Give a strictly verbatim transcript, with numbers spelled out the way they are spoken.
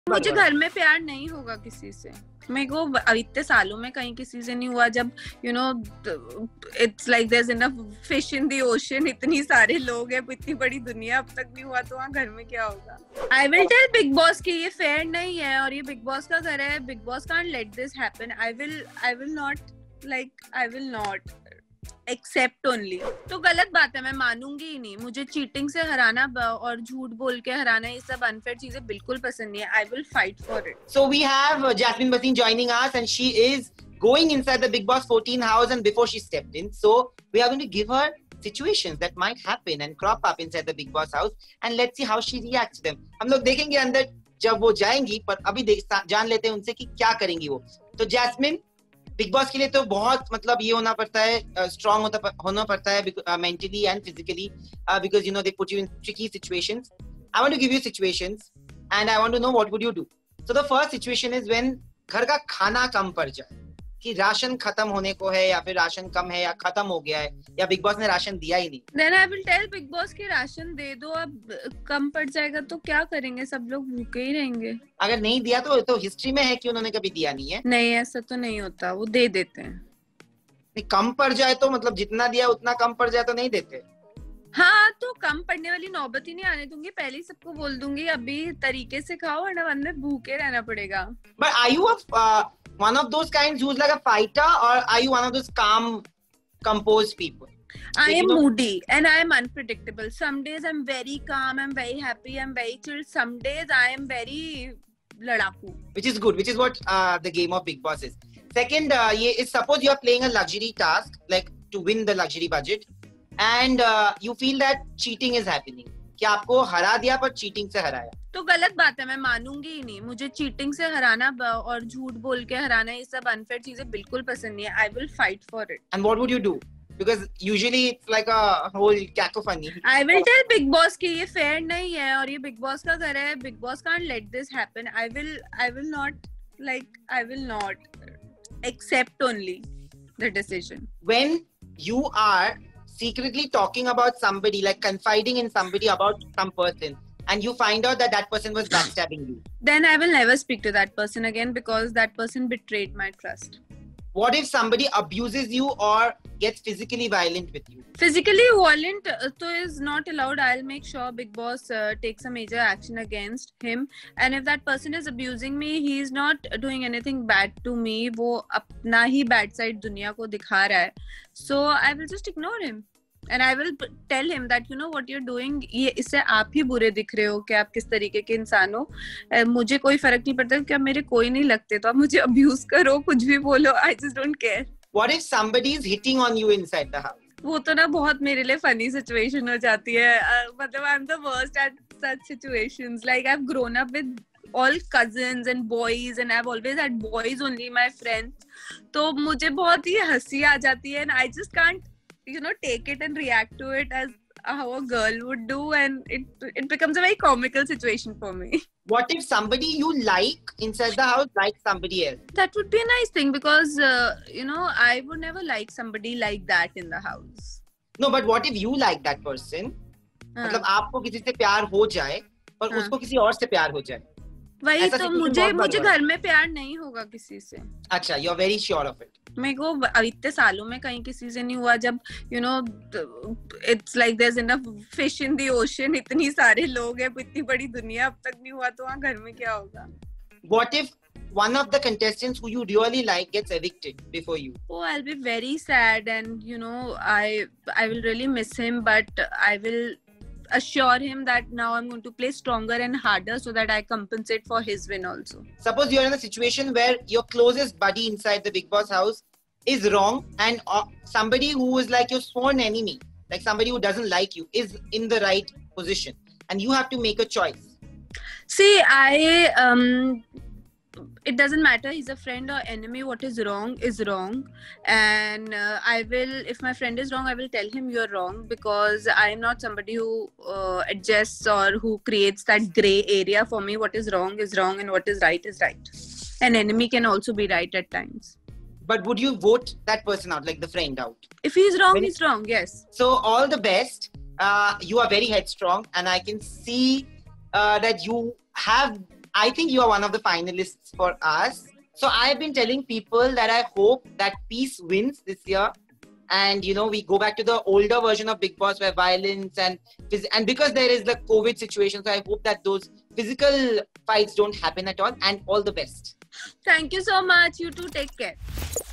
मुझे घर में प्यार नहीं होगा किसी से। मेरे को इतने सालों में कहीं किसी से नहीं हुआ। जब you know it's like there is enough fish in the ocean, इतनी सारे लोग हैं, इतनी बड़ी दुनिया, अब तक नहीं हुआ तो वहाँ घर में क्या होगा। I will tell Bigg Boss कि ये फेयर नहीं है और ये बिग बॉस का घर है। Bigg Boss can't let this happen. I will I will not like I will not accept only. तो गलत बात है, मैं मानूंगी ही नहीं। मुझे चीटिंग से हराना और झूठ बोल के हराना, ये सब अनफेयर चीजें बिल्कुल पसंद नहीं है। I will fight for it. So we have uh, Jasmine Bhasin joining us, and she is going inside the Big Boss fourteen house, and before she stepped in, so we are going to give her situations that might happen and crop up inside the Big Boss house, and let's see how she reacts to them. हम लोग देखेंगे अंदर जब वो जाएंगी, पर अभी देख जान लेते हैं उनसे कि क्या करेंगी वो। तो जैस्मिन, बिग बॉस के लिए तो बहुत मतलब ये होना पड़ता है, स्ट्रांग होता होना पड़ता है mentally and physically, because you know they put you in tricky situations. I want to give you situations and I want to know what would you do. So the first situation is when घर का खाना कम पड़ जाए, कि ration खत्म होने को है या फिर राशन कम है या खत्म हो गया है या बिग बॉस ने राशन दिया ही नहीं। Then I will tell Bigg Boss की राशन दे दो, अब कम पड़ जाएगा तो क्या करेंगे, सब लोग भूखे ही रहेंगे। अगर नहीं दिया तो तो हिस्ट्री में है कि उन्होंने कभी दिया नहीं है। नहीं, ऐसा तो नहीं होता, वो दे देते हैं। नहीं, कम पड़ जाए तो मतलब जितना दिया उतना कम पड़ जाए तो नहीं देते। हाँ, तो कम पड़ने वाली नौबत ही नहीं आने दूंगी, पहले ही सबको बोल दूंगी अभी तरीके से खाओ वरना बाद में भूखे रहना पड़ेगा। But are you a uh, one of those kinds who's like a fighter, or are you one of those calm, composed people? I So, am you know, moody and I am unpredictable. Some days I'm very calm, I'm very happy, I'm very chill. Some days I am very ladaku. which is good, which is what uh, the game of Big Boss is. Second, uh, ye is suppose you are playing a luxury task, like to win the luxury budget, and uh, you feel that cheating is happening. कि आपको हरा दिया पर cheating से हराया। तो गलत बात है, मैं मानूंगी ही नहीं। मुझे चीटिंग से हराना और झूठ बोल के हराना, ये सब अनफेयर चीजें बिल्कुल पसंद नहीं है। I will fight for it. And what would you do? Because usually it's like a whole cacophony. I will tell Bigg Boss कि ये फेयर नहीं है और ये बिग बॉस का घर है। Bigg Boss can't let this happen. I will I will not like I will not accept only the decision. When you are secretly talking about somebody, like confiding in somebody about some person, and you find out that that person was backstabbing you, then I will never speak to that person again because that person betrayed my trust. what if somebody abuses you or gets physically violent with you? Physically violent uh, तो is not allowed. I'll make sure Big Boss uh, takes a major action against him. And if that person is abusing me, he is not doing anything bad to me. वो अपना ही bad side दुनिया को दिखा रहा है. So I will just ignore him. And I will tell him that you know what you're doing, ये इससे आप ही बुरे दिख रहे हो कि आप किस तरीके के इंसान हो. uh, मुझे कोई फर्क नहीं पड़ता कि आप मेरे कोई नहीं लगते, तो आप मुझे अब्यूज करो, कुछ भी बोलो, I just don't care. What if somebody is hitting on you inside the house? वो तो ना बहुत मेरे लिए funny situation हो जाती है. uh, मतलब I'm the worst at such situations. Like I've grown up with all cousins and boys and I've always had boys only my friends. तो मुझे बहुत ही हंसी आ जाती है and I just can't you know take it and react to it as how a girl would do, and it it becomes a very comical situation for me. What if somebody you like inside the house likes somebody else? That would be a nice thing because uh, you know I would never like somebody like that in the house. No, but what if you like that person? मतलब आपको किसी से प्यार हो जाए पर उसको किसी और से प्यार हो जाए. वही तो मुझे मुझे घर में प्यार नहीं होगा किसी से. अच्छा, you are very sure of it. मेरे को इतने सालों में कहीं किसी से नहीं हुआ. जब you know it's like there's enough fish in the ocean, इतनी सारे लोग हैं, इतनी बड़ी दुनिया, अब तक नहीं हुआ तो वहाँ घर में क्या होगा. What if one of the contestants who you really like gets evicted before you? Oh, I'll be very sad and you know I I will really miss him, but I will assure him that now I'm going to play stronger and harder so that I compensate for his win also. Suppose you're in a situation where your closest buddy inside the Big Boss house is wrong and uh, somebody who is like your sworn enemy, like somebody who doesn't like you, is in the right position and you have to make a choice. See, I um it doesn't matter he's a friend or enemy. What is wrong is wrong, and uh, I will, if my friend is wrong, I will tell him you're wrong, because I am not somebody who uh, adjusts or who creates that gray area for me. What is wrong is wrong and what is right is right. An enemy can also be right at times. But would you vote that person out, like the friend out? If he's wrong, When he's wrong, yes. So all the best. Uh, you are very headstrong and I can see uh, that you have I think you are one of the finalists for us. So I've been telling people that I hope that peace wins this year. And, you know, we go back to the older version of Bigg Boss where violence and and because there is the COVID situation, so I hope that those physical fights don't happen at all. And all the best. Thank you so much. You too. Take care.